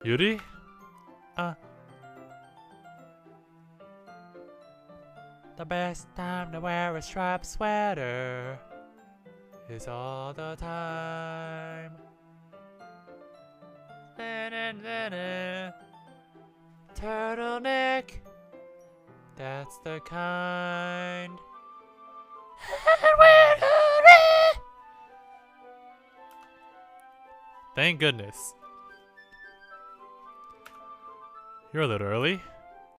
Yuri? The best time to wear a striped sweater is all the time. Turtleneck, that's the kind. Thank goodness. You're a little early.